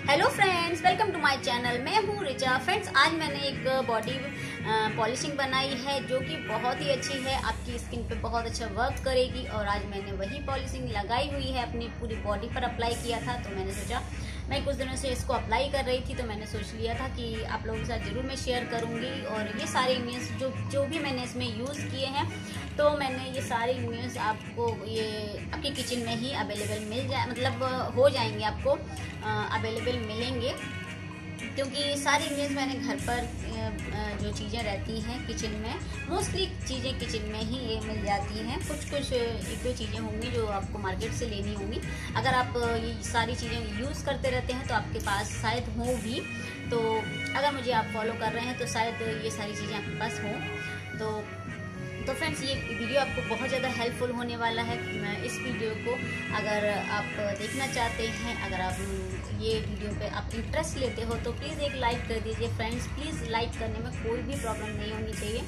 Hello friends, welcome to my channel. मैं हूँ Richa. Friends, आज मैंने एक बॉडी पॉलिशिंग बनाई है जो कि बहुत ही अच्छी है, आपकी स्किन पे बहुत अच्छा वर्क करेगी। और आज मैंने वही पॉलिशिंग लगाई हुई है, अपनी पूरी बॉडी पर अप्लाई किया था। तो मैंने सोचा, मैं कुछ दिनों से इसको अप्लाई कर रही थी, तो मैंने सोच लिया था कि आप लोगों के साथ ज़रूर मैं शेयर करूँगी। और ये सारे इंग्रीडिएंट्स जो भी मैंने इसमें यूज़ किए हैं, तो मैंने ये सारे इंग्रीडिएंट्स आपको ये आपकी किचन में ही अवेलेबल मिल जाए, मतलब हो जाएंगे, आपको अवेलेबल मिलेंगे। क्योंकि सारी इंग्रीडिएंट्स मैंने घर पर जो चीज़ें रहती हैं किचन में, मोस्टली चीज़ें किचन में ही ये मिल जाती हैं। कुछ एक दो चीज़ें होंगी जो आपको मार्केट से लेनी होंगी। अगर आप ये सारी चीज़ें यूज़ करते रहते हैं तो आपके पास शायद हो भी। तो अगर मुझे आप फॉलो कर रहे हैं तो शायद ये सारी चीज़ें आपके पास हों। तो फ्रेंड्स, ये वीडियो आपको बहुत ज़्यादा हेल्पफुल होने वाला है। इस वीडियो को अगर आप देखना चाहते हैं, अगर आप ये वीडियो पे आप इंटरेस्ट लेते हो तो प्लीज़ एक लाइक कर दीजिए। फ्रेंड्स, प्लीज़ लाइक करने में कोई भी प्रॉब्लम नहीं होनी चाहिए।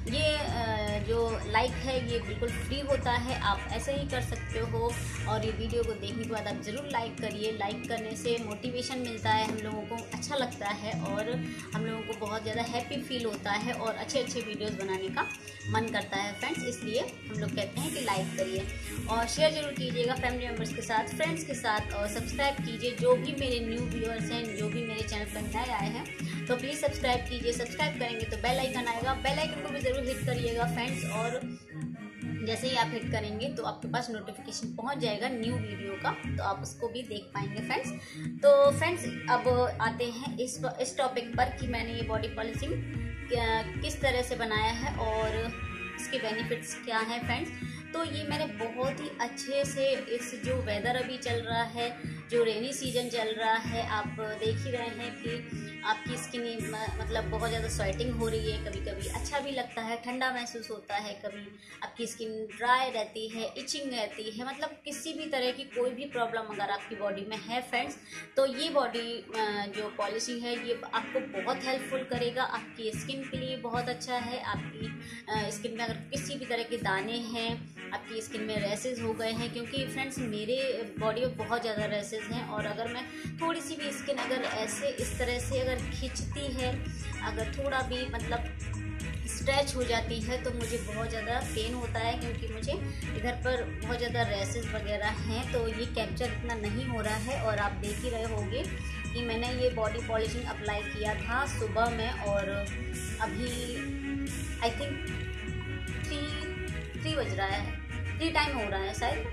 ये जो लाइक है ये बिल्कुल फ्री होता है, आप ऐसे ही कर सकते हो। और ये वीडियो को देखने के बाद आप ज़रूर लाइक करिए। लाइक करने से मोटिवेशन मिलता है, हम लोगों को अच्छा लगता है और हम लोगों को बहुत ज़्यादा हैप्पी फील होता है और अच्छे अच्छे वीडियोज़ बनाने का मन करता है। फ्रेंड्स, इसलिए हम लोग कहते हैं कि लाइक करिए और शेयर जरूर कीजिएगा फैमिली मेम्बर्स के साथ, फ्रेंड्स के साथ। और सब्सक्राइब कीजिए, जो भी मेरे न्यू व्यूअर्स हैं, जो भी मेरे चैनल पर नए आए हैं, तो प्लीज़ सब्सक्राइब कीजिए। सब्सक्राइब करेंगे तो बेल आइकन आएगा, बेल आइकन को भी ज़रूर हिट करिएगा फ्रेंड्स। और जैसे ही आप हिट करेंगे तो आपके पास नोटिफिकेशन पहुंच जाएगा न्यू वीडियो का, तो आप उसको भी देख पाएंगे फ्रेंड्स। तो फ्रेंड्स, अब आते हैं इस टॉपिक पर कि मैंने ये बॉडी पॉलिशिंग किस तरह से बनाया है और इसके बेनिफिट्स क्या हैं फ्रेंड्स। तो ये मैंने बहुत ही अच्छे से, इस जो वेदर अभी चल रहा है, जो रेनी सीजन चल रहा है, आप देख ही रहे हैं कि आपकी स्किन मतलब बहुत ज़्यादा स्वेटिंग हो रही है। कभी कभी अच्छा भी लगता है, ठंडा महसूस होता है, कभी आपकी स्किन ड्राई रहती है, इचिंग रहती है, मतलब किसी भी तरह की कोई भी प्रॉब्लम अगर आपकी बॉडी में है फ्रेंड्स, तो ये बॉडी जो पॉलिसी है ये आपको बहुत हेल्पफुल करेगा। आपकी स्किन के लिए बहुत अच्छा है। आपकी स्किन में अगर किसी भी तरह के दाने हैं, आपकी स्किन में रैसेस हो गए हैं, क्योंकि फ्रेंड्स मेरे बॉडी में बहुत ज़्यादा रैसेस हैं। और अगर मैं थोड़ी सी भी स्किन अगर ऐसे इस तरह से अगर खिंचती है, अगर थोड़ा भी मतलब स्ट्रेच हो जाती है, तो मुझे बहुत ज़्यादा पेन होता है, क्योंकि मुझे इधर पर बहुत ज़्यादा रैसेस वगैरह हैं। तो ये कैप्चर इतना नहीं हो रहा है। और आप देख ही रहे होंगे कि मैंने ये बॉडी पॉलिशिंग अप्लाई किया था सुबह में, और अभी आई थिंक 3 बज रहा है, 3 टाइम हो रहा है शायद,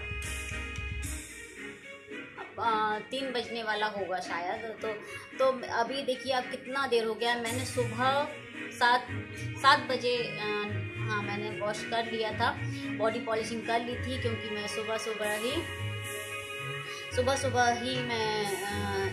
3 बजने वाला होगा शायद। तो अभी देखिए आप कितना देर हो गया। मैंने सुबह 7 बजे हाँ, मैंने वॉश कर लिया था, बॉडी पॉलिशिंग कर ली थी, क्योंकि मैं सुबह ही मैं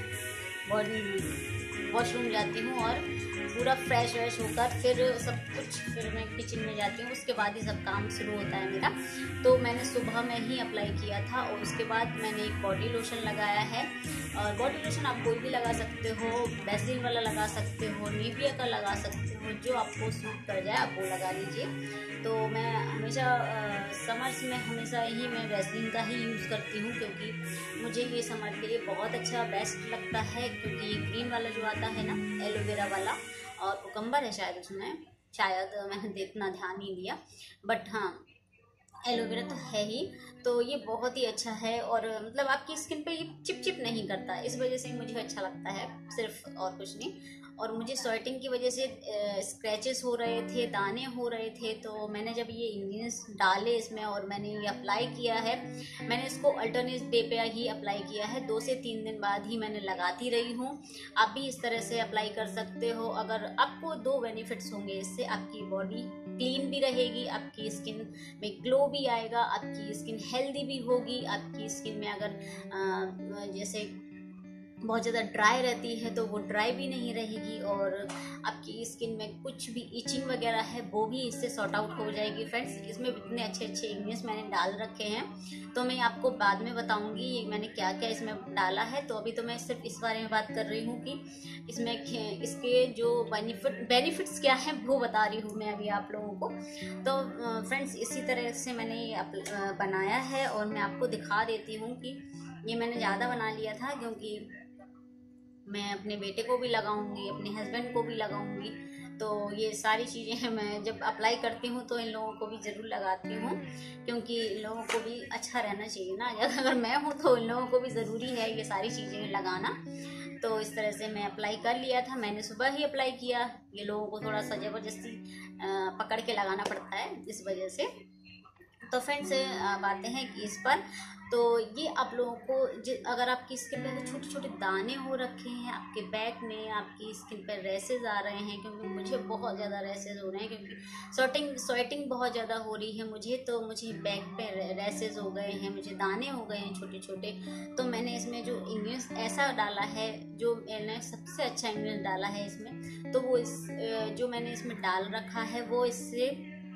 वॉशरूम जाती हूँ और पूरा फ्रेश होकर फिर मैं किचन में जाती हूँ। उसके बाद ही सब काम शुरू होता है मेरा। तो मैंने सुबह में ही अप्लाई किया था और उसके बाद मैंने एक बॉडी लोशन लगाया है। और बॉडी लोशन आप कोई भी लगा सकते हो, वैसलीन वाला लगा सकते हो, निविया का लगा सकते हो, जो आपको सूट कर जाए आप वो लगा लीजिए। तो मैं हमेशा समर्स में हमेशा ही मैं वैसलीन का ही यूज़ करती हूँ, क्योंकि मुझे ये समर के लिए बहुत अच्छा बेस्ट लगता है। क्योंकि ये ग्रीन वाला जो आता है ना, एलोवेरा वाला, और कुकम्बर है शायद उसमें, शायद मैंने इतना ध्यान नहीं दिया, बट हाँ एलोवेरा तो है ही। तो ये बहुत ही अच्छा है और मतलब आपकी स्किन पे ये चिप नहीं करता, इस वजह से मुझे अच्छा लगता है, सिर्फ और कुछ नहीं। और मुझे स्वेटिंग की वजह से स्क्रैचेस हो रहे थे, दाने हो रहे थे। तो मैंने जब ये इंग्रीडिएंट्स डाले इसमें और मैंने ये अप्लाई किया है, मैंने इसको अल्टरनेट डे पे ही अप्लाई किया है, 2 से 3 दिन बाद ही मैंने लगाती रही हूँ। आप भी इस तरह से अप्लाई कर सकते हो। अगर आपको 2 बेनिफिट्स होंगे इससे, आपकी बॉडी क्लीन भी रहेगी, आपकी स्किन में ग्लो भी आएगा, आपकी स्किन हेल्दी भी होगी। आपकी स्किन में अगर जैसे बहुत ज़्यादा ड्राई रहती है तो वो ड्राई भी नहीं रहेगी, और आपकी स्किन में कुछ भी इचिंग वगैरह है वो भी इससे सॉर्ट आउट हो जाएगी। फ्रेंड्स, इसमें इतने अच्छे इंग्रीडिएंट्स मैंने डाल रखे हैं, तो मैं आपको बाद में बताऊंगी ये मैंने क्या क्या इसमें डाला है। तो अभी तो मैं सिर्फ इस बारे में बात कर रही हूँ कि इसमें इसके जो बेनिफिट्स क्या हैं वो बता रही हूँ मैं अभी आप लोगों को। तो फ्रेंड्स, इसी तरह से मैंने ये बनाया है और मैं आपको दिखा देती हूँ कि ये मैंने ज़्यादा बना लिया था, क्योंकि मैं अपने बेटे को भी लगाऊंगी, अपने हस्बैंड को भी लगाऊंगी। तो ये सारी चीज़ें मैं जब अप्लाई करती हूँ तो इन लोगों को भी ज़रूर लगाती हूँ, क्योंकि इन लोगों को भी अच्छा रहना चाहिए ना। अगर मैं हूँ तो इन लोगों को भी ज़रूरी है ये सारी चीज़ें लगाना। तो इस तरह से मैं अप्लाई कर लिया था, मैंने सुबह ही अप्लाई किया। ये लोगों को थोड़ा सा ज़बरदस्ती पकड़ के लगाना पड़ता है इस वजह से। तो फ्रेंड्स बातें हैं कि इस पर तो ये आप लोगों को अगर आपकी स्किन पे छोटे छोटे दाने हो रखे हैं, आपके बैक में आपकी स्किन पे रैसेस आ रहे हैं, क्योंकि मुझे बहुत ज़्यादा रैसेस हो रहे हैं, क्योंकि स्वेटिंग बहुत ज़्यादा हो रही है मुझे। तो मुझे बैक पे रैसेस हो गए हैं, मुझे दाने हो गए हैं छोटे छोटे। तो मैंने इसमें जो इंग्रेडिएंट्स ऐसा डाला है, जो मैंने सबसे अच्छा इंग्रेडिएंट डाला है इसमें, तो वो जो मैंने इसमें डाल रखा है वो इससे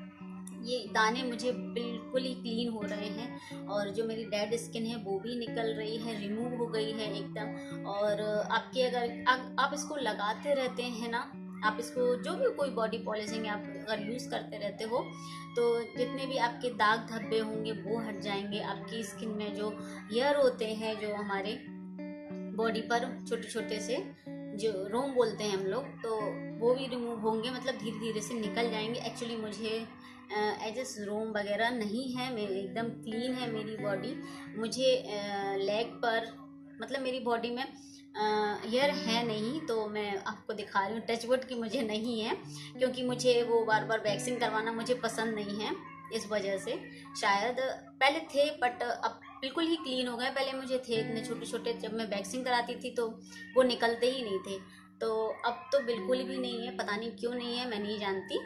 ये दाने मुझे बिल्कुल ही क्लीन हो रहे हैं, और जो मेरी डेड स्किन है वो भी निकल रही है, रिमूव हो गई है एकदम। और आपके अगर आप इसको लगाते रहते हैं ना, आप इसको जो भी कोई बॉडी पॉलिशिंग आप अगर यूज़ करते रहते हो, तो जितने भी आपके दाग धब्बे होंगे वो हट जाएंगे। आपकी स्किन में जो हेयर होते हैं, जो हमारे बॉडी पर छोटे छोटे से जो रोम बोलते हैं हम लोग, तो वो भी रिमूव होंगे, मतलब धीरे धीरे से निकल जाएंगे। एक्चुअली मुझे एजेस रोम वगैरह नहीं है, मेरी एकदम क्लीन है मेरी बॉडी। मुझे लेग पर मतलब मेरी बॉडी में हेयर है नहीं, तो मैं आपको दिखा रही हूँ। टचवुड की मुझे नहीं है, क्योंकि मुझे वो बार बार वैक्सिंग करवाना मुझे पसंद नहीं है, इस वजह से शायद। पहले थे बट अब बिल्कुल ही क्लीन हो गए। पहले मुझे थे इतने छोटे छोटे, जब मैं वैक्सिंग कराती थी तो वो निकलते ही नहीं थे। तो अब तो बिल्कुल भी नहीं है, पता नहीं क्यों नहीं है, मैं नहीं जानती,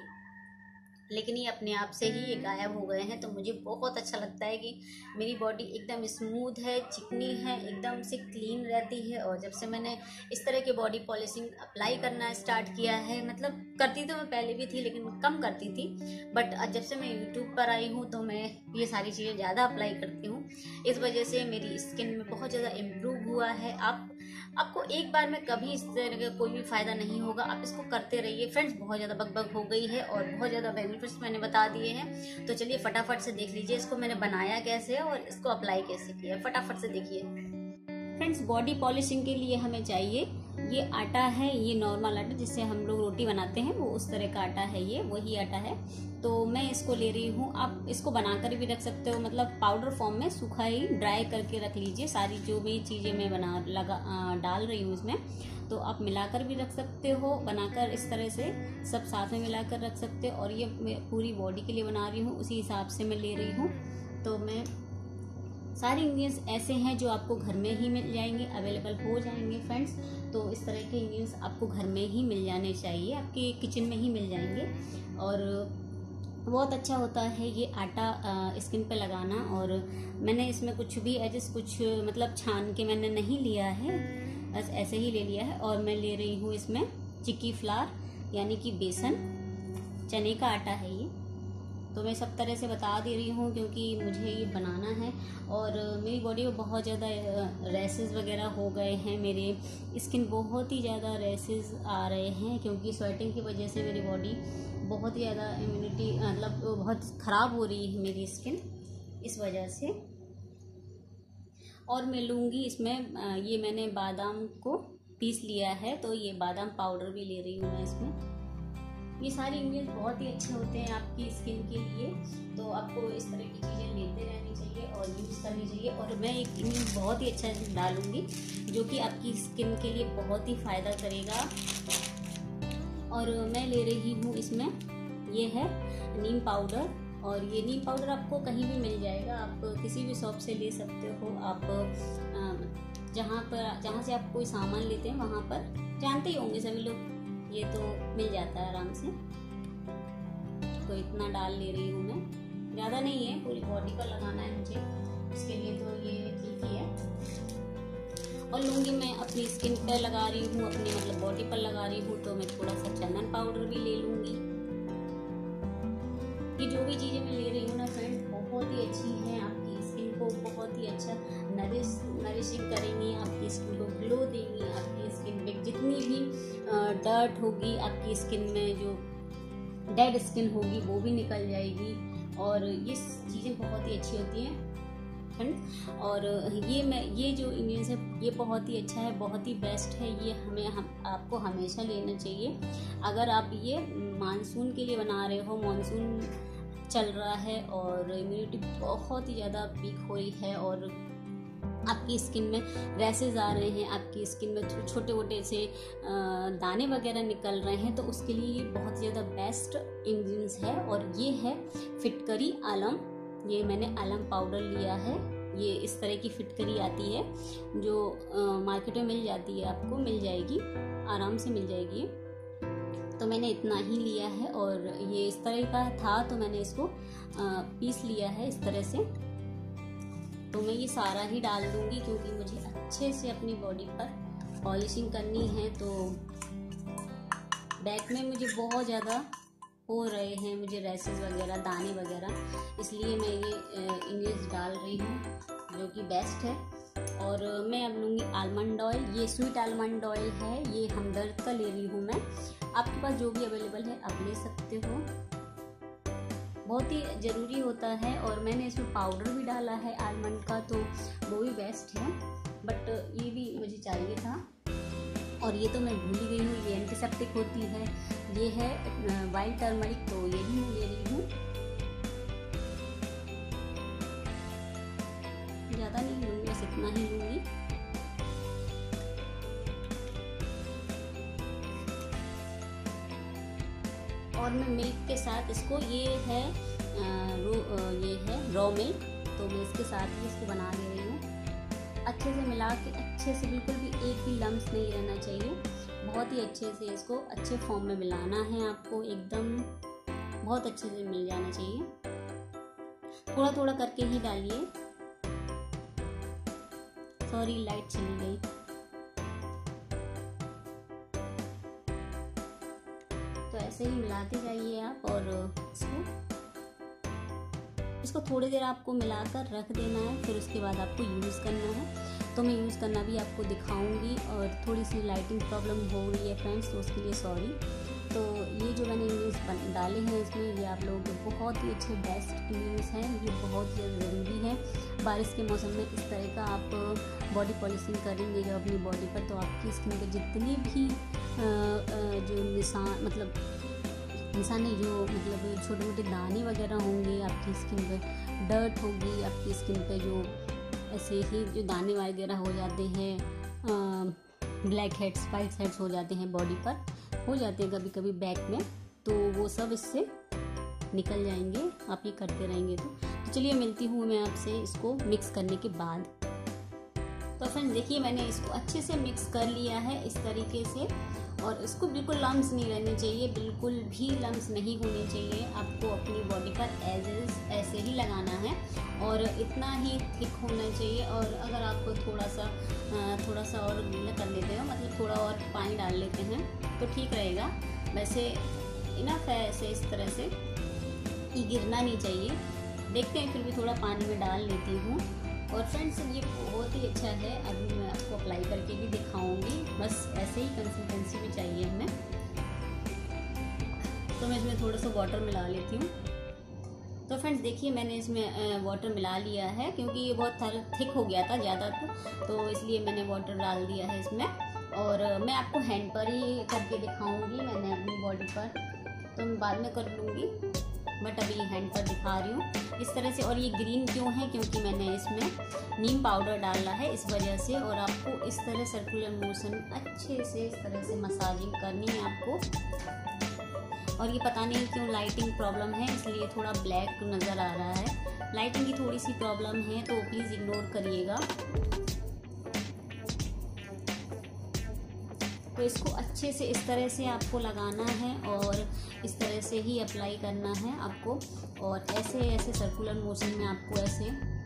लेकिन ये अपने आप से ही ये गायब हो गए हैं। तो मुझे बहुत अच्छा लगता है कि मेरी बॉडी एकदम स्मूथ है, चिकनी है, एकदम से क्लीन रहती है। और जब से मैंने इस तरह के बॉडी पॉलिशिंग अप्लाई करना स्टार्ट किया है, मतलब करती तो मैं पहले भी थी लेकिन कम करती थी, बट जब से मैं यूट्यूब पर आई हूँ तो मैं ये सारी चीज़ें ज़्यादा अप्लाई करती हूँ। इस वजह से मेरी स्किन में बहुत ज़्यादा इम्प्रूव हुआ है। आपको एक बार में कभी इस तरह का कोई भी फ़ायदा नहीं होगा, आप इसको करते रहिए। फ्रेंड्स बहुत ज़्यादा बकबक हो गई है और बहुत ज़्यादा बेनिफिट्स मैंने बता दिए हैं, तो चलिए फटाफट से देख लीजिए इसको मैंने बनाया कैसे है और इसको अप्लाई कैसे किया, फटाफट से देखिए। फ्रेंड्स बॉडी पॉलिशिंग के लिए हमें चाहिए ये आटा है, ये नॉर्मल आटा जिससे हम लोग रोटी बनाते हैं, वो उस तरह का आटा है, ये वही आटा है। तो मैं इसको ले रही हूँ। आप इसको बनाकर भी रख सकते हो, मतलब पाउडर फॉर्म में सूखा ही ड्राई करके रख लीजिए। सारी जो भी चीज़ें मैं डाल रही हूँ इसमें, तो आप मिलाकर भी रख सकते हो, बनाकर इस तरह से सब साथ में मिलाकर रख सकते हो। और ये मैं पूरी बॉडी के लिए बना रही हूँ, उसी हिसाब से मैं ले रही हूँ। तो मैं सारे इंग्रेडिएंट्स ऐसे हैं जो आपको घर में ही मिल जाएंगे, अवेलेबल हो जाएंगे फ्रेंड्स। तो इस तरह के इंग्रेडिएंट्स आपको घर में ही मिल जाने चाहिए, आपके किचन में ही मिल जाएंगे। और बहुत अच्छा होता है ये आटा स्किन पे लगाना। और मैंने इसमें कुछ भी कुछ मतलब छान के मैंने नहीं लिया है, बस ऐसे ही ले लिया है। और मैं ले रही हूँ इसमें चिक्की फ्लावर, यानी कि बेसन, चने का आटा है ये। तो मैं सब तरह से बता दे रही हूँ क्योंकि मुझे ये बनाना है। और मेरी बॉडी में बहुत ज़्यादा रैसेस वगैरह हो गए हैं, मेरे स्किन बहुत ही ज़्यादा रैसेस आ रहे हैं, क्योंकि स्वेटिंग की वजह से मेरी बॉडी बहुत ही ज़्यादा इम्यूनिटी मतलब बहुत ख़राब हो रही है मेरी स्किन, इस वजह से। और मैं लूँगी इसमें ये मैंने बादाम को पीस लिया है, तो ये बादाम पाउडर भी ले रही हूँ मैं इसमें। ये सारे इंग्रेडिएंट्स बहुत ही अच्छे होते हैं आपकी स्किन के लिए, तो आपको इस तरह की चीज़ें लेते रहनी चाहिए और यूज़ करनी चाहिए। और मैं एक इंग्रेडिएंट बहुत ही अच्छा डालूंगी जो कि आपकी स्किन के लिए बहुत ही फ़ायदा करेगा। और मैं ले रही हूँ इसमें, ये है नीम पाउडर। और ये नीम पाउडर आपको कहीं भी मिल जाएगा, आप किसी भी शॉप से ले सकते हो। आप जहाँ से आप कोई सामान लेते हैं वहाँ पर जानते ही होंगे सभी लोग, ये तो मिल जाता है आराम से। तो इतना डाल ले रही हूँ मैं, ज़्यादा नहीं है, पूरी बॉडी पर लगाना है मुझे, इसके लिए तो ये ठीक ही है। और लूँगी मैं अपनी स्किन पर लगा रही हूँ, अपनी मतलब बॉडी पर लगा रही हूँ, तो मैं थोड़ा सा चंदन पाउडर भी ले लूँगी। ये जो भी चीज़ें मैं ले रही हूँ ना फ्रेंड, बहुत ही अच्छी हैं, आपकी स्किन को बहुत ही अच्छा नरिशिंग करेंगी, आपकी स्किन को ग्लो देंगी। आपकी स्किन पे जितनी भी डर्ट होगी आपकी स्किन में, जो डेड स्किन होगी वो भी निकल जाएगी। और ये चीज़ें बहुत ही अच्छी होती हैं। फ्रेंड्स। और ये जो इंग्रेडिएंट्स है ये बहुत ही अच्छा है, बहुत ही बेस्ट है। ये आपको हमेशा लेना चाहिए। अगर आप ये मानसून के लिए बना रहे हो, मानसून चल रहा है और इम्यूनिटी बहुत ही ज़्यादा वीक हो रही है और आपकी स्किन में रैसेस आ रहे हैं, आपकी स्किन में छोटे छोटे से दाने वगैरह निकल रहे हैं, तो उसके लिए ये बहुत ज़्यादा बेस्ट इंग्रेडिएंट्स है। और ये है फिटकरी आलम। ये मैंने आलम पाउडर लिया है। ये इस तरह की फिटकरी आती है जो मार्केट में मिल जाती है, आपको मिल जाएगी, आराम से मिल जाएगी। तो मैंने इतना ही लिया है और ये इस तरह का था तो मैंने इसको पीस लिया है इस तरह से। तो मैं ये सारा ही डाल दूंगी क्योंकि मुझे अच्छे से अपनी बॉडी पर पॉलिशिंग करनी है। तो बैक में मुझे बहुत ज़्यादा हो रहे हैं, मुझे रैसेस वगैरह, दाने वगैरह, इसलिए मैं ये इंग्रेडिएंट्स डाल रही हूँ जो कि बेस्ट है। और मैं अब लूँगी आलमंड ऑयल। ये स्वीट आलमंड ऑयल है, ये हमदर्द का ले रही हूँ मैं। आपके पास जो भी अवेलेबल है आप ले सकते हो, बहुत ही ज़रूरी होता है। और मैंने इसमें पाउडर भी डाला है आलमंड का, तो वो भी बेस्ट है, बट ये भी मुझे चाहिए था। और ये तो मैं भूल ही गई हूँ, ये एंटीसेप्टिक होती है। ये है वाइट टर्मरिक, तो ये भी मैं ले रही हूँ। ज़्यादा नहीं लूँगी, बस इतना ही लूँगी। और मैं मिल्क के साथ इसको, ये है रॉ मिल्क, तो मैं इसके साथ ही इसको बना दे रही हूँ। अच्छे से मिला के, अच्छे से, बिल्कुल भी एक भी लम्स नहीं रहना चाहिए। बहुत ही अच्छे से इसको अच्छे फॉर्म में मिलाना है आपको, एकदम बहुत अच्छे से मिल जाना चाहिए। थोड़ा थोड़ा करके ही डालिए। सॉरी, लाइट चली गई। तो ऐसे ही मिलाते जाइए आप और इसको थोड़ी देर आपको मिलाकर रख देना है, फिर उसके बाद आपको यूज़ करना है। तो मैं यूज़ करना भी आपको दिखाऊंगी। और थोड़ी सी लाइटिंग प्रॉब्लम हो रही है फ्रेंड्स, तो उसके लिए सॉरी। तो ये जो मैंने इंग्रेडिएंट्स डाले हैं इसमें, ये आप लोगों के बहुत ही अच्छे बेस्ट इंग्रेडिएंट्स हैं। ये बहुत ज़्यादा ज़रूरी है। बारिश के मौसम में इस तरह का आप बॉडी पॉलिशिंग करेंगे जब अपनी बॉडी पर, तो आपकी स्किन पे जितनी भी जो निशान नहीं, जो मतलब छोटे मोटे दाने वगैरह होंगे आपकी स्किन पे, डर्ट होगी आपकी स्किन पे, जो ऐसे ही जो दाने वगैरह हो जाते हैं, ब्लैक हेड्स, वाइट हेड्स हो जाते हैं बॉडी पर, हो जाते हैं कभी कभी बैक में, तो वो सब इससे निकल जाएंगे आप ये करते रहेंगे तो चलिए मिलती हूँ मैं आपसे इसको मिक्स करने के बाद। तो फ्रेंड्स देखिए, मैंने इसको अच्छे से मिक्स कर लिया है इस तरीके से। और इसको बिल्कुल लम्स नहीं रहने चाहिए, बिल्कुल भी लम्स नहीं होने चाहिए। आपको अपनी बॉडी पर ऐसे ही लगाना है और इतना ही थिक होना चाहिए। और अगर आपको थोड़ा सा और गीला कर लेते हो, मतलब थोड़ा और पानी डाल लेते हैं तो ठीक रहेगा। वैसे इनफ है, ऐसे इस तरह से ये गिरना नहीं चाहिए। देखते हैं, फिर भी थोड़ा पानी में डाल लेती हूँ। और फ्रेंड्स ये बहुत ही अच्छा है, अभी मैं आपको अप्लाई करके भी दिखाऊंगी। बस ऐसे ही कंसिस्टेंसी भी चाहिए हमें। तो मैं इसमें थोड़ा सा वाटर मिला लेती हूँ। तो फ्रेंड्स देखिए, मैंने इसमें वाटर मिला लिया है क्योंकि ये बहुत थिक हो गया था ज़्यादा, तो इसलिए मैंने वाटर डाल दिया है इसमें। और मैं आपको हैंड पर ही करके दिखाऊंगी, मैंने अपनी बॉडी पर तो मैं बाद में कर लूँगी, बट अभी हैंड पर दिखा रही हूँ इस तरह से। और ये ग्रीन क्यों है, क्योंकि मैंने इसमें नीम पाउडर डाला है इस वजह से। और आपको इस तरह सर्कुलर मोशन अच्छे से इस तरह से मसाजिंग करनी है आपको। और ये पता नहीं क्यों लाइटिंग प्रॉब्लम है, इसलिए थोड़ा ब्लैक नज़र आ रहा है। लाइटिंग की थोड़ी सी प्रॉब्लम है, तो प्लीज़ इग्नोर करिएगा। तो इसको अच्छे से इस तरह से आपको लगाना है और इस तरह से ही अप्लाई करना है आपको। और ऐसे सर्कुलर मोशन में आपको ऐसे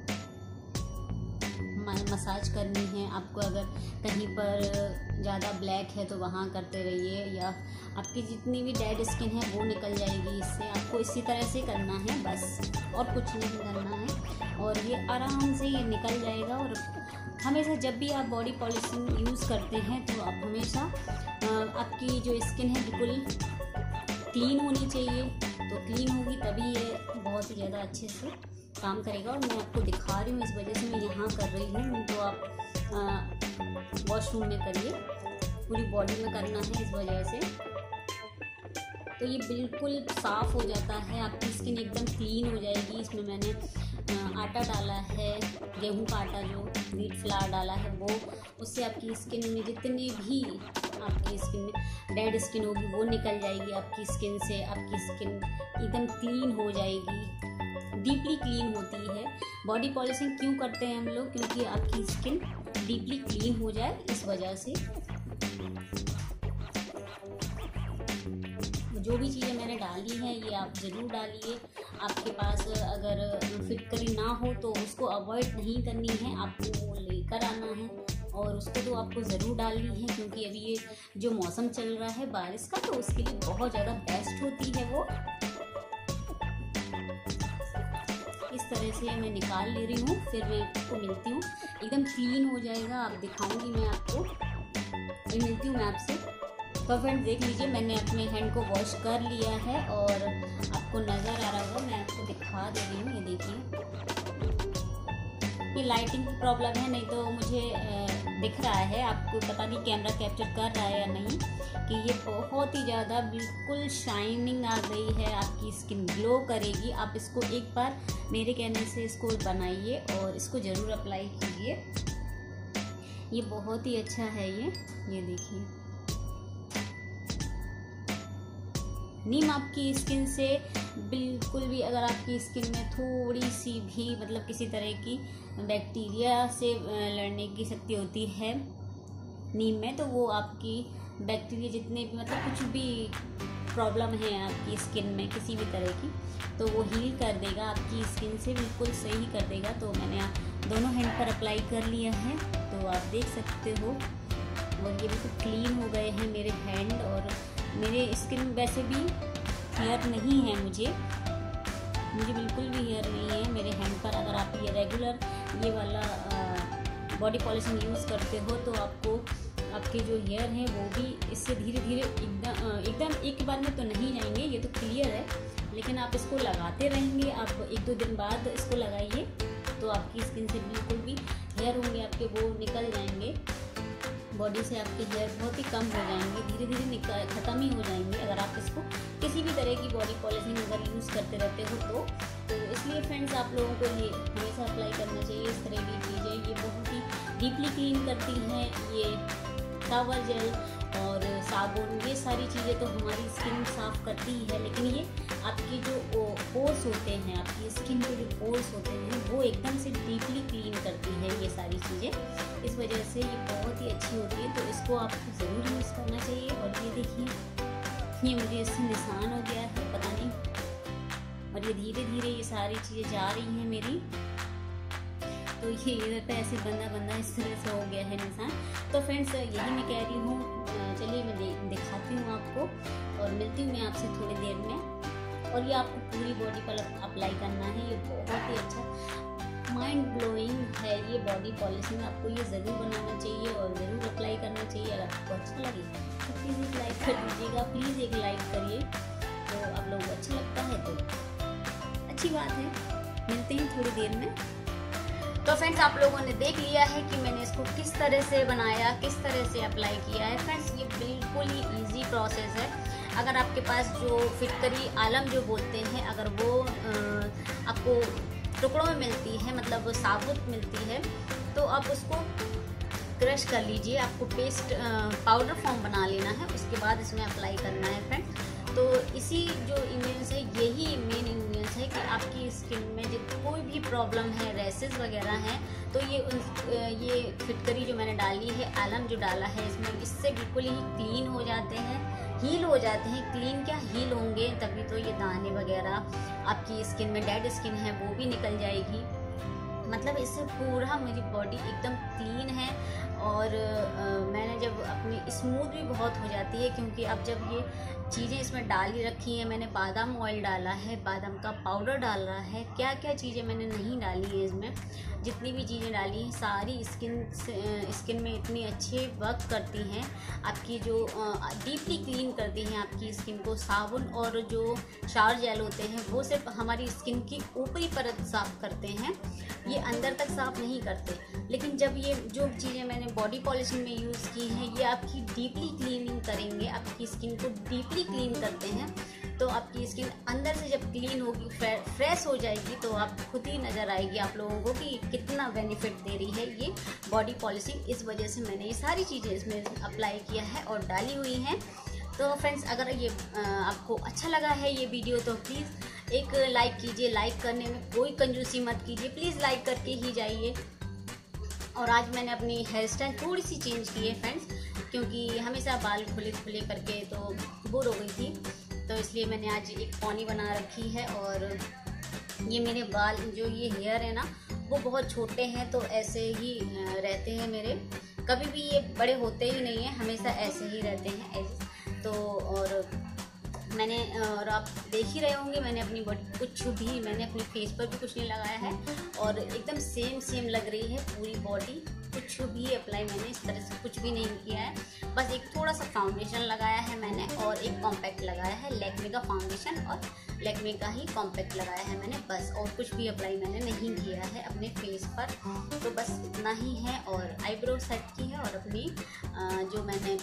मसाज करनी है। आपको अगर कहीं पर ज़्यादा ब्लैक है तो वहाँ करते रहिए, या आपकी जितनी भी डेड स्किन है वो निकल जाएगी इससे। आपको इसी तरह से करना है बस, और कुछ नहीं करना है। और ये आराम से ये निकल जाएगा। और हमेशा जब भी आप बॉडी पॉलिशिंग यूज़ करते हैं तो आप हमेशा आपकी जो स्किन है बिल्कुल क्लीन होनी चाहिए। तो क्लीन होगी तभी ये बहुत ही ज़्यादा अच्छे से काम करेगा। और मैं आपको दिखा रही हूँ, इस वजह से मैं यहाँ कर रही हूँ, तो आप वॉशरूम में करिए, पूरी बॉडी में करना है इस वजह से। तो ये बिल्कुल साफ़ हो जाता है, आपकी स्किन एकदम क्लीन हो जाएगी। इसमें मैंने आटा डाला है, गेहूं का आटा जो व्हीट फ्लावर डाला है वो, उससे आपकी स्किन में जितने भी आपकी स्किन में डेड स्किन होगी वो निकल जाएगी आपकी स्किन से। आपकी स्किन एकदम क्लीन हो जाएगी, डीपली क्लीन होती है। बॉडी पॉलिशिंग क्यों करते हैं हम लोग? क्योंकि आपकी स्किन डीपली क्लीन हो जाए, इस वजह से। जो भी चीज़ें मैंने डाली हैं ये आप ज़रूर डालिए। आपके पास अगर फिटकरी ना हो तो उसको अवॉइड नहीं करनी है, आपको वो लेकर आना है और उसको तो आपको ज़रूर डालनी है, क्योंकि अभी ये जो मौसम चल रहा है बारिश का, तो उसके लिए बहुत ज़्यादा बेस्ट होती है वो। इस तरह से मैं निकाल ले रही हूँ, फिर मैं आपको मिलती हूँ। एकदम क्लीन हो जाएगा, आप दिखाऊंगी मैं आपको, फिर मिलती हूँ मैं आपसे। तो फ्रेंड्स देख लीजिए, मैंने अपने हैंड को वॉश कर लिया है और आपको नज़र आ रहा होगा, मैं आपको दिखा दे रही हूँ। ये देखिए, ये लाइटिंग की प्रॉब्लम है, नहीं तो मुझे दिख रहा है, आपको पता नहीं कैमरा कैप्चर कर रहा है या नहीं, कि ये बहुत ही ज़्यादा बिल्कुल शाइनिंग आ गई है, आपकी स्किन ग्लो करेगी। आप इसको एक बार मेरे कहने से इसको बनाइए और इसको ज़रूर अप्लाई कीजिए। ये बहुत ही अच्छा है ये देखिए। नीम आपकी स्किन से बिल्कुल भी, अगर आपकी स्किन में थोड़ी सी भी मतलब किसी तरह की बैक्टीरिया से लड़ने की शक्ति होती है नीम में, तो वो आपकी बैक्टीरिया जितने भी मतलब कुछ भी प्रॉब्लम है आपकी स्किन में किसी भी तरह की, तो वो हील कर देगा, आपकी स्किन से बिल्कुल सही कर देगा। तो मैंने दोनों हैंड पर अप्लाई कर लिया है, तो आप देख सकते हो। और ये बिल्कुल क्लीन हो गए हैं मेरे हैंड, और मेरे स्किन वैसे भी हेयर नहीं है, मुझे बिल्कुल भी हेयर नहीं है मेरे हैंड पर। अगर आप ये रेगुलर ये वाला बॉडी पॉलिशिंग यूज़ करते हो तो आपको आपके जो हेयर हैं वो भी इससे धीरे धीरे एकदम एक बार में तो नहीं जाएंगे, ये तो क्लियर है, लेकिन आप इसको लगाते रहेंगे। आप 1-2 दिन बाद इसको लगाइए तो आपकी स्किन से बिल्कुल भी हेयर होंगे आपके वो निकल जाएंगे, बॉडी से आपके हेयर बहुत ही कम हो जाएंगे, धीरे धीरे ख़त्म ही हो जाएंगे, अगर आप इसको किसी भी तरह की बॉडी पॉलिशिंग अगर यूज़ करते रहते हो तो इसलिए फ्रेंड्स आप लोगों को ये हमेशा अप्लाई करना चाहिए इस तरह की चीज़ें। ये बहुत ही डीपली क्लीन करती हैं, ये टावल जेल और साबुन, ये सारी चीज़ें तो हमारी स्किन साफ़ करती ही है, लेकिन ये आपकी जो पोर्स होते हैं, आपकी स्किन के जो पोर्स होते हैं वो एकदम से डीपली क्लीन करती है ये सारी चीज़ें। इस वजह से ये बहुत ही अच्छी होती है, तो इसको आपको ज़रूर यूज़ करना चाहिए। और ये देखिए, ये मुझे इससे निशान हो गया है, पता नहीं, और ये धीरे धीरे ये सारी चीज़ें जा रही हैं मेरी, तो ये इधर पे ऐसे बंदा इस तरह से हो गया है निशान। तो फ्रेंड्स यही मैं कह रही हूँ, चलिए मैं दिखाती हूँ आपको और मिलती हूँ मैं आपसे थोड़ी देर में। और ये आपको पूरी बॉडी पर अप्लाई करना है, ये बहुत ही अच्छा माइंड ब्लोइंग है ये बॉडी पॉलिशिंग। आपको ये ज़रूर बनाना चाहिए और ज़रूर अप्लाई करना चाहिए। अगर आपको अच्छा लगे तो प्लीज़ एक लाइक कर दीजिएगा, प्लीज़ एक लाइक करिए, तो आप लोगों को अच्छा लगता है तो अच्छी बात है। मिलते हैं थोड़ी देर में। तो फ्रेंड्स आप लोगों ने देख लिया है कि मैंने इसको किस तरह से बनाया, किस तरह से अप्लाई किया है। फ्रेंड्स ये बिल्कुल ही इजी प्रोसेस है। अगर आपके पास जो फिटकरी आलम जो बोलते हैं, अगर वो आपको टुकड़ों में मिलती है, मतलब साबुत मिलती है, तो आप उसको क्रश कर लीजिए। आपको पेस्ट पाउडर फॉर्म बना लेना है, उसके बाद इसमें अप्लाई करना है फ्रेंड्स। तो इसी जो इंग्रेडिएंट्स है, यही मेन इंग्रेडिएंट्स है कि आपकी स्किन में जो कोई भी प्रॉब्लम है, रैसेस वगैरह हैं, तो ये फिटकरी जो मैंने डाली है, आलम जो डाला है इसमें, इससे बिल्कुल ही क्लीन हो जाते हैं, हील हो जाते हैं। क्लीन क्या, हील होंगे तभी तो ये दाने वगैरह आपकी स्किन में डेड स्किन है वो भी निकल जाएगी। मतलब इससे पूरा मेरी बॉडी एकदम क्लीन है। और मैंने जब अपनी स्मूथ भी बहुत हो जाती है, क्योंकि अब जब ये चीज़ें इसमें डाल ही रखी हैं, मैंने बादाम ऑयल डाला है, बादाम का पाउडर डाला है, क्या क्या चीज़ें मैंने नहीं डाली है इसमें। जितनी भी चीज़ें डाली हैं सारी स्किन में इतनी अच्छे वर्क करती हैं, आपकी जो डीपली क्लीन करती हैं आपकी स्किन को। साबुन और जो शावर जेल होते हैं वो सिर्फ हमारी स्किन की ऊपरी परत साफ करते हैं, ये अंदर तक साफ नहीं करते। लेकिन जब ये जो चीज़ें मैंने बॉडी पॉलिशिंग में यूज़ की हैं ये आपकी डीपली क्लीनिंग करेंगे, आपकी स्किन को डीपली क्लीन करते हैं। तो आपकी स्किन अंदर से जब क्लीन होगी, फ्रेश हो जाएगी, तो आप खुद ही नज़र आएगी आप लोगों को कि कितना बेनिफिट दे रही है ये बॉडी पॉलिशिंग। इस वजह से मैंने ये सारी चीज़ें इसमें अप्लाई किया है और डाली हुई हैं। तो फ्रेंड्स, अगर ये आपको अच्छा लगा है ये वीडियो तो प्लीज़ एक लाइक कीजिए। लाइक करने में कोई कंजूसी मत कीजिए, प्लीज़ लाइक करके ही जाइए। और आज मैंने अपनी हेयर स्टाइल थोड़ी सी चेंज की है फ्रेंड्स, क्योंकि हमेशा बाल खुले खुले करके तो बोर हो गई थी, तो इसलिए मैंने आज एक पॉनी बना रखी है। और ये मेरे बाल जो ये हेयर है ना वो बहुत छोटे हैं, तो ऐसे ही रहते हैं मेरे, कभी भी ये बड़े होते ही नहीं हैं, हमेशा ऐसे ही रहते हैं ऐसे। तो और मैंने, और आप देख ही रहे होंगे मैंने अपनी बॉडी मैंने अपने फेस पर भी कुछ नहीं लगाया है और एकदम सेम लग रही है पूरी बॉडी। कुछ भी अप्लाई मैंने इस तरह से कुछ भी नहीं किया है, बस एक थोड़ा सा फाउंडेशन लगाया है मैंने और एक कॉम्पैक्ट लगाया है, लैक्मे का फाउंडेशन और लैक्मे का ही कॉम्पैक्ट लगाया है मैंने बस, और कुछ भी अप्लाई मैंने नहीं किया है अपने फेस पर। तो बस इतना ही है। और आईब्रो सेट की है और अपनी जो मैंने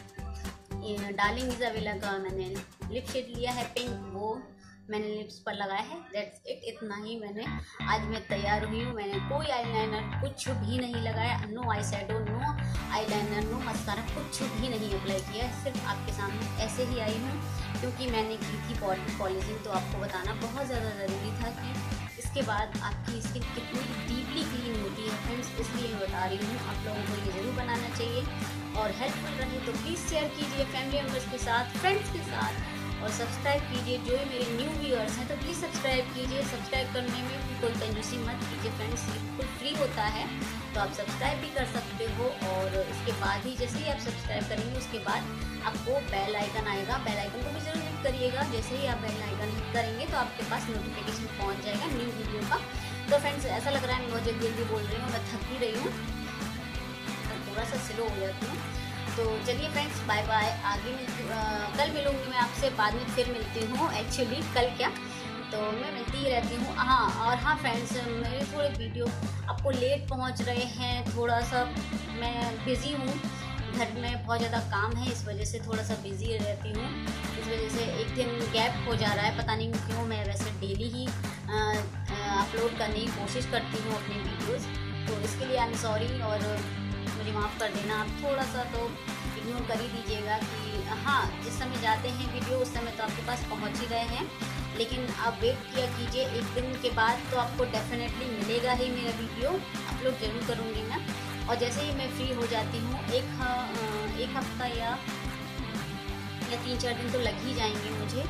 डार्लिंग इज़ाबेला का मैंने लिप शेड लिया है पिंक, वो मैंने लिप्स पर लगाया है। दैट्स इट, इतना ही मैंने आज मैं तैयार हुई हूँ। मैंने कोई आईलाइनर कुछ भी नहीं लगाया, no eyeshadow, no eyeliner, no mascara, कुछ भी नहीं अप्लाई किया है। सिर्फ आपके सामने ऐसे ही आई हूँ क्योंकि मैंने की थी बॉडी पॉलिशिंग, तो आपको बताना बहुत ज़्यादा ज़रूरी था कि इसके बाद आपकी स्किन कितनी डीपली क्लीन होती है फ्रेंड्स, इसलिए बता रही हूँ। आप लोगों को ये ज़रूर बनाना चाहिए और हेल्पफुल रहे तो प्लीज़ शेयर कीजिए फैमिली मेम्बर्स के साथ, फ्रेंड्स के साथ, और सब्सक्राइब कीजिए। जो ये मेरे न्यू व्यूअर्स हैं तो प्लीज़ सब्सक्राइब कीजिए। सब्सक्राइब करने में भी कोई कंजूसी मत कीजिए फ्रेंड्स, बिल्कुल फ्री होता है, तो आप सब्सक्राइब भी कर सकते हो। और उसके बाद ही जैसे ही आप सब्सक्राइब करेंगे उसके बाद आपको बेल आइकन आएगा, बेल आइकन को भी ज़रूर हिट करिएगा। जैसे ही आप बेल आइकन हिट करेंगे तो आपके पास नोटिफिकेशन पहुँच जाएगा न्यू वीडियो का। तो फ्रेंड्स, ऐसा लग रहा है मैं बहुत जल्दी बोल रही हूँ, मैं थक भी रही हूँ, थोड़ा सा स्लो हो जाती हूँ। तो चलिए फ्रेंड्स, बाय बाय। आगे कल मिलूंगी मैं आपसे, बाद में फिर मिलती हूँ। एक्चुअली कल क्या, तो मैं मिलती ही रहती हूँ। हाँ फ्रेंड्स, मेरे थोड़े वीडियो आपको लेट पहुँच रहे हैं, थोड़ा सा मैं बिज़ी हूँ, घर में बहुत ज़्यादा काम है, इस वजह से थोड़ा सा बिज़ी रहती हूँ। इस वजह से एक दिन गैप हो जा रहा है, पता नहीं क्यों। मैं वैसे डेली ही अपलोड करने की कोशिश करती हूँ अपनी वीडियोज़, तो इसके लिए आई एम सॉरी और मुझे माफ़ कर देना। आप थोड़ा सा तो इग्नोर कर ही दीजिएगा कि हाँ, जिस समय जाते हैं वीडियो उस समय तो आपके पास पहुंच ही रहे हैं, लेकिन आप वेट किया कीजिए, एक दिन के बाद तो आपको डेफिनेटली मिलेगा ही मेरा वीडियो, अपलोड ज़रूर करूँगी मैं। और जैसे ही मैं फ्री हो जाती हूँ, एक हफ्ता या 3-4 दिन तो लग ही जाएंगे मुझे,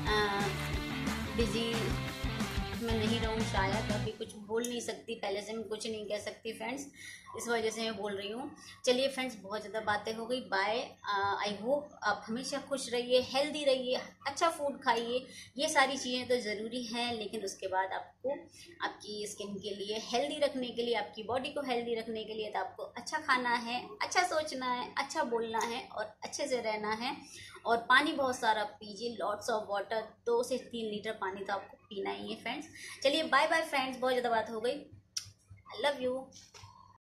बिज़ी मैं नहीं रहूँ शायद, अभी कुछ बोल नहीं सकती, पहले से मैं कुछ नहीं कह सकती फ्रेंड्स, इस वजह से मैं बोल रही हूँ। चलिए फ्रेंड्स, बहुत ज़्यादा बातें हो गई, बाय। आई होप आप हमेशा खुश रहिए, हेल्दी रहिए, अच्छा फूड खाइए। ये सारी चीज़ें तो ज़रूरी हैं, लेकिन उसके बाद आपको आपकी स्किन के लिए हेल्दी रखने के लिए, आपकी बॉडी को हेल्दी रखने के लिए तो आपको अच्छा खाना है, अच्छा सोचना है, अच्छा बोलना है और अच्छे से रहना है। और पानी बहुत सारा पीजिए, लॉट्स ऑफ वाटर, 2 से 3 लीटर पानी तो आपको पीना ही है फ्रेंड्स। चलिए बाय बाय फ्रेंड्स, बहुत ज़्यादा बात हो गई। I love you.